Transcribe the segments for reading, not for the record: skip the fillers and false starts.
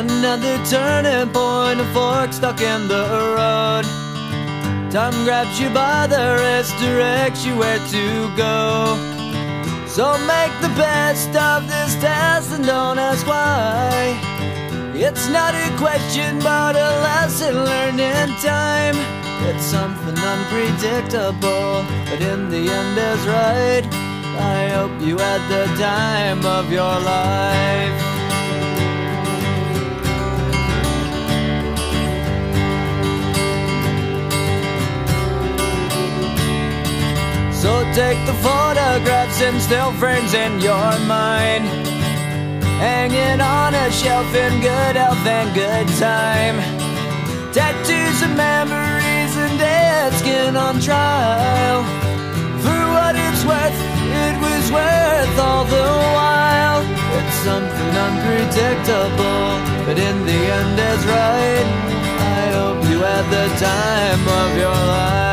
Another turning point, a fork stuck in the road. Time grabs you by the wrist, directs you where to go. So make the best of this test and don't ask why. It's not a question but a lesson learned in time. It's something unpredictable, but in the end is right. I hope you had the time of your life. So take the photographs and still frames in your mind, hanging on a shelf in good health and good time. Tattoos of memories and dead skin on trial. For what it's worth, it was worth all the while. It's something unpredictable, but in the end is right. I hope you had the time of your life.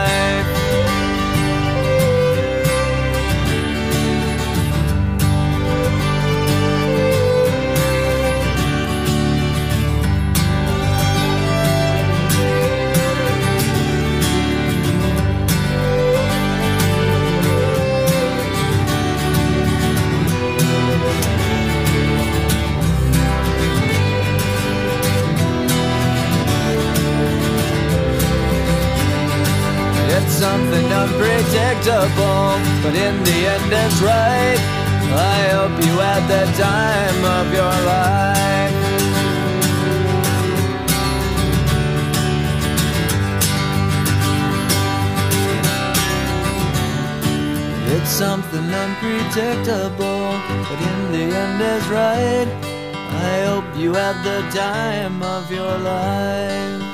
It's something unpredictable, but in the end it's right. I hope you had the time of your life. It's something unpredictable, but in the end is right. I hope you had the time of your life.